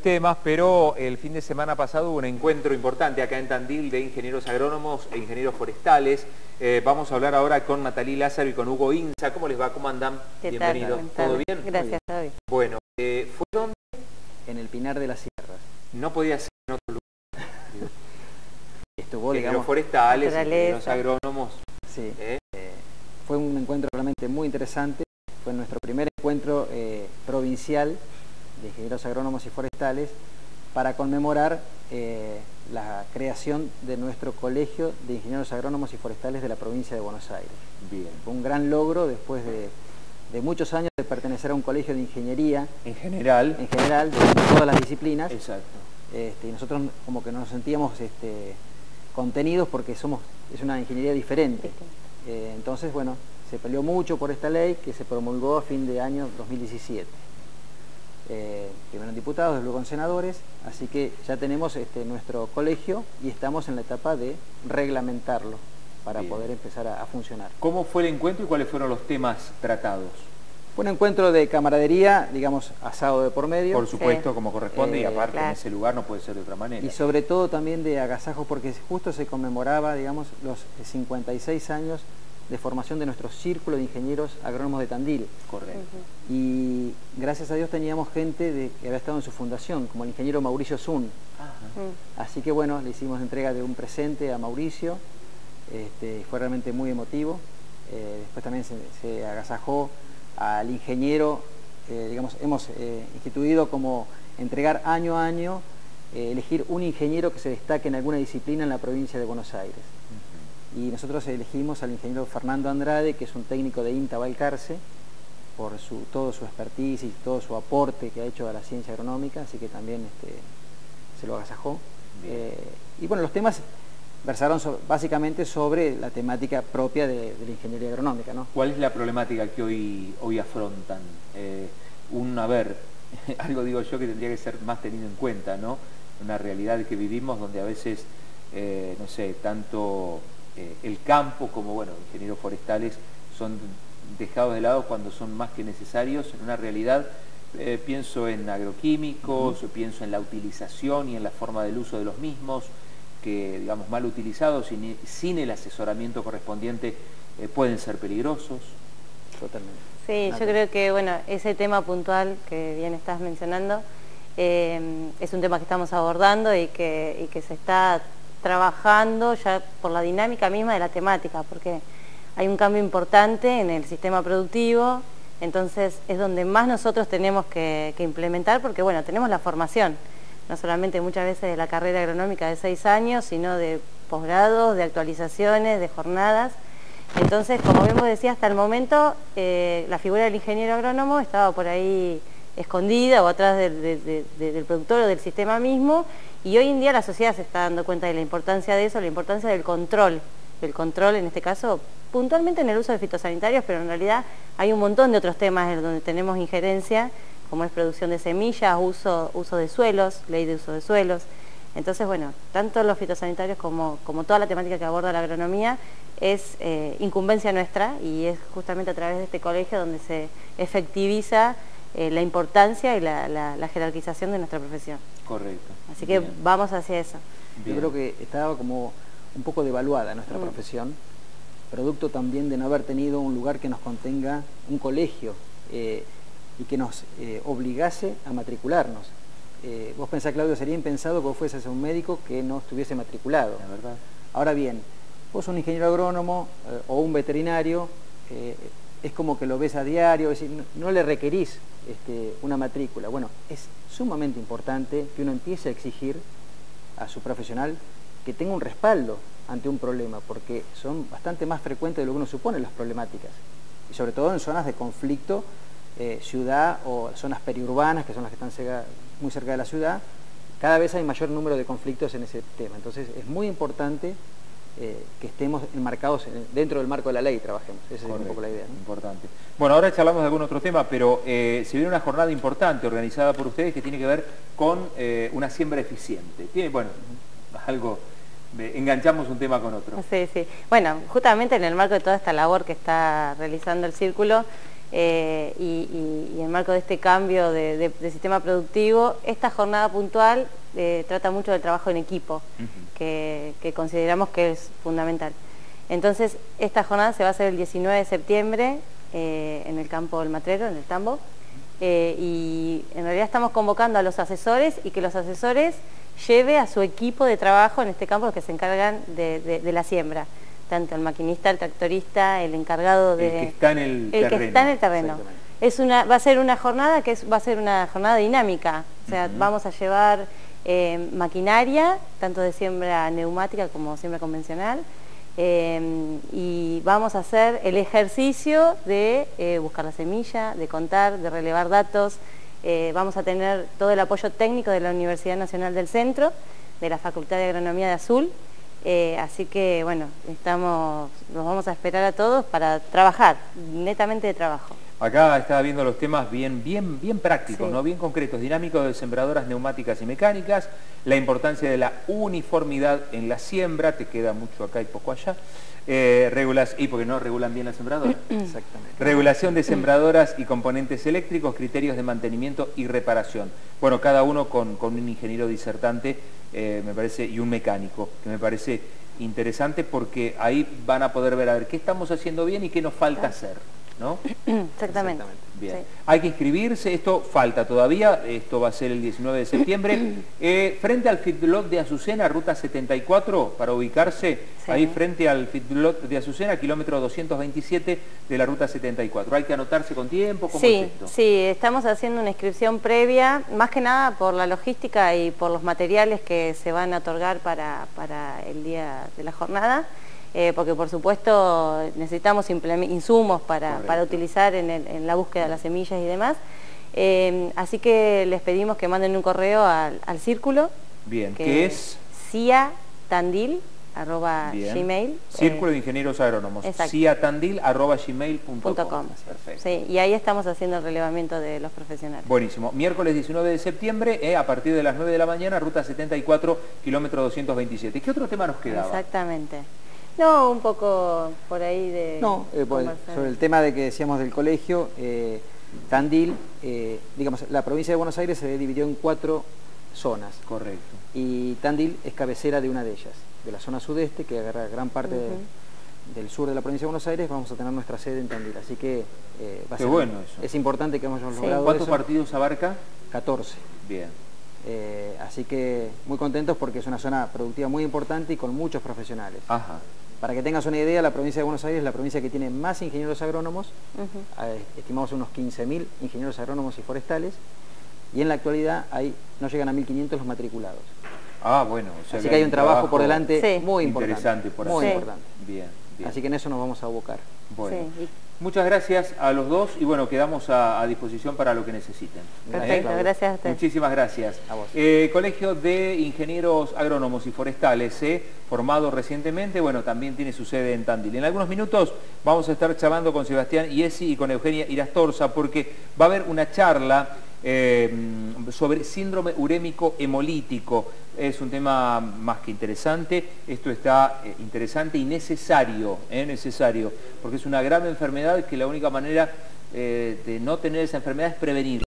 temas, pero el fin de semana pasado hubo un encuentro importante acá en Tandil de ingenieros agrónomos e ingenieros forestales. Vamos a hablar ahora con Natalí Lázaro y con Hugo Inza. ¿Cómo les va? ¿Cómo andan? Bienvenidos. ¿Todo bien? Gracias, David. Bueno, ¿fue dónde? En el Pinar de las Sierras. No podía ser en otro lugar. Estuvo, Ingenieros forestales, naturaleza, ingenieros agrónomos. Sí, fue un encuentro realmente muy interesante. Fue nuestro primer encuentro provincial de ingenieros agrónomos y forestales para conmemorar la creación de nuestro Colegio de Ingenieros Agrónomos y Forestales de la provincia de Buenos Aires. Bien. Fue un gran logro después de muchos años de pertenecer a un colegio de ingeniería. En general, de todas las disciplinas. Exacto. Y nosotros como que nos sentíamos contenidos porque es una ingeniería diferente. Entonces, bueno, se peleó mucho por esta ley que se promulgó a fin de año 2017. Primero en diputados, luego en senadores, así que ya tenemos nuestro colegio y estamos en la etapa de reglamentarlo para poder empezar a funcionar. ¿Cómo fue el encuentro y cuáles fueron los temas tratados? Fue un encuentro de camaradería, digamos, asado de por medio. Por supuesto, como corresponde, y aparte claro, en ese lugar no puede ser de otra manera. Y sobre todo también de agasajo, porque justo se conmemoraba, digamos, los 56 años de formación de nuestro Círculo de Ingenieros Agrónomos de Tandil. Correcto. Y gracias a Dios teníamos gente que había estado en su fundación, como el ingeniero Mauricio Zun. Así que bueno, le hicimos entrega de un presente a Mauricio, fue realmente muy emotivo. Después también se agasajó al ingeniero, digamos, hemos instituido como entregar año a año, elegir un ingeniero que se destaque en alguna disciplina en la provincia de Buenos Aires. Y nosotros elegimos al ingeniero Fernando Andrade, que es un técnico de INTA Balcarce, por todo su expertise y todo su aporte que ha hecho a la ciencia agronómica, así que también se lo agasajó. Y bueno, los temas versaron básicamente sobre la temática propia de la ingeniería agronómica, ¿no? ¿Cuál es la problemática que hoy afrontan? Algo digo yo que tendría que ser más tenido en cuenta, ¿no? Una realidad que vivimos donde a veces, no sé, tanto el campo como, bueno, ingenieros forestales son dejados de lado cuando son más que necesarios en una realidad. Pienso en agroquímicos, pienso en la utilización y en la forma del uso de los mismos, que, digamos, mal utilizados, sin el asesoramiento correspondiente, pueden ser peligrosos. Totalmente. Sí, yo creo que, bueno, ese tema puntual que bien estás mencionando es un tema que estamos abordando y que se está trabajando ya por la dinámica misma de la temática, porque hay un cambio importante en el sistema productivo, entonces es donde más nosotros tenemos que implementar, porque bueno, tenemos la formación, no solamente muchas veces de la carrera agronómica de 6 años, sino de posgrados, de actualizaciones, de jornadas. Entonces, como bien vos decías, hasta el momento la figura del ingeniero agrónomo estaba por ahí escondida o atrás del productor o del sistema mismo, y hoy en día la sociedad se está dando cuenta de la importancia de eso, la importancia del control en este caso puntualmente en el uso de fitosanitarios, pero en realidad hay un montón de otros temas donde tenemos injerencia, como es producción de semillas, uso de suelos, ley de uso de suelos. Entonces, bueno, tanto los fitosanitarios como toda la temática que aborda la agronomía es incumbencia nuestra, y es justamente a través de este colegio donde se efectiviza la importancia y la jerarquización de nuestra profesión. Correcto. Así que vamos hacia eso. Yo creo que estaba como un poco devaluada nuestra profesión, producto también de no haber tenido un lugar que nos contenga, un colegio, y que nos obligase a matricularnos. Vos pensás, Claudio, sería impensado que vos fueses un médico que no estuviese matriculado. La verdad. Ahora bien, vos un ingeniero agrónomo o un veterinario, es como que lo ves a diario, es decir, no le requerís una matrícula. Bueno, es sumamente importante que uno empiece a exigir a su profesional que tenga un respaldo ante un problema, porque son bastante más frecuentes de lo que uno supone las problemáticas, y sobre todo en zonas de conflicto, ciudad o zonas periurbanas, que son las que están muy cerca de la ciudad. Cada vez hay mayor número de conflictos en ese tema, entonces es muy importante que estemos enmarcados dentro del marco de la ley, trabajemos. Esa es un poco la idea, ¿no? Importante. Bueno, ahora charlamos de algún otro tema, pero se viene una jornada importante organizada por ustedes que tiene que ver con una siembra eficiente. Bueno, algo, enganchamos un tema con otro. Sí, sí. Bueno, justamente en el marco de toda esta labor que está realizando el Círculo, y en el marco de este cambio de sistema productivo, esta jornada puntual trata mucho del trabajo en equipo, que consideramos que es fundamental. Entonces, esta jornada se va a hacer el 19 de septiembre en el campo del Matrero, en el Tambo, y en realidad estamos convocando a los asesores y que los asesores lleve a su equipo de trabajo en este campo, los que se encargan de la siembra, tanto el maquinista, el tractorista, el encargado de... El que está en el terreno. El que está en el terreno. Va a ser una jornada va a ser una jornada dinámica, o sea, vamos a llevar maquinaria, tanto de siembra neumática como siembra convencional, y vamos a hacer el ejercicio de buscar la semilla, de contar, de relevar datos. Vamos a tener todo el apoyo técnico de la Universidad Nacional del Centro, de la Facultad de Agronomía de Azul, así que bueno, los vamos a esperar a todos para trabajar, netamente de trabajo. Acá estaba viendo los temas bien prácticos, Sí. ¿no? Bien concretos, dinámicos de sembradoras neumáticas y mecánicas, la importancia de la uniformidad en la siembra, te queda mucho acá y poco allá, y porque no regulan bien la sembradora. Exactamente. Regulación de sembradoras y componentes eléctricos, criterios de mantenimiento y reparación. Bueno, cada uno con un ingeniero disertante, me parece, y un mecánico, que me parece interesante porque ahí van a poder ver a ver qué estamos haciendo bien y qué nos falta hacer, ¿no? Exactamente. Bien. Sí. Hay que inscribirse, esto falta todavía, esto va a ser el 19 de septiembre. Frente al feedlot de Azucena, ruta 74, para ubicarse, Sí. ahí frente al feedlot de Azucena, kilómetro 227 de la ruta 74. ¿Hay que anotarse con tiempo? ¿Cómo es esto? Sí, estamos haciendo una inscripción previa, más que nada por la logística y por los materiales que se van a otorgar para el día de la jornada. Porque por supuesto necesitamos insumos para utilizar en la búsqueda de las semillas y demás. Así que les pedimos que manden un correo al círculo. Bien, ¿qué es? ciatandil@gmail. Círculo de Ingenieros Agrónomos. ciatandil@gmail.com. Perfecto. Sí, y ahí estamos haciendo el relevamiento de los profesionales. Buenísimo. Miércoles 19 de septiembre, a partir de las 9 de la mañana, ruta 74, kilómetro 227. ¿Qué otro tema nos quedaba? Exactamente. No, un poco por ahí de... No, sobre el tema de que decíamos del colegio, Tandil, digamos, la provincia de Buenos Aires se dividió en 4 zonas. Correcto. Y Tandil es cabecera de una de ellas, de la zona sudeste, que agarra gran parte del sur de la provincia de Buenos Aires. Vamos a tener nuestra sede en Tandil, así que va a ser, bueno eso. Es importante que hayamos logrado ¿Cuántos eso. partidos abarca? 14. Bien. Así que muy contentos porque es una zona productiva muy importante y con muchos profesionales. Ajá. Para que tengas una idea, la provincia de Buenos Aires es la provincia que tiene más ingenieros agrónomos, estimamos unos 15.000 ingenieros agrónomos y forestales, y en la actualidad no llegan a 1.500 los matriculados. Ah, bueno. O sea Así que hay un trabajo por delante muy importante. Interesante por muy hacer. importante. Bien, bien. Así que en eso nos vamos a abocar. Bueno. Sí. Muchas gracias a los dos y bueno, quedamos a disposición para lo que necesiten. Perfecto, gracias a usted. Muchísimas gracias. A vos. Colegio de Ingenieros Agrónomos y Forestales, formado recientemente, bueno, también tiene su sede en Tandil. En algunos minutos vamos a estar charlando con Sebastián Iesi y con Eugenia Irastorza porque va a haber una charla sobre síndrome urémico hemolítico. Es un tema más que interesante, esto está interesante y necesario, porque es una grave enfermedad que la única manera de no tener esa enfermedad es prevenir.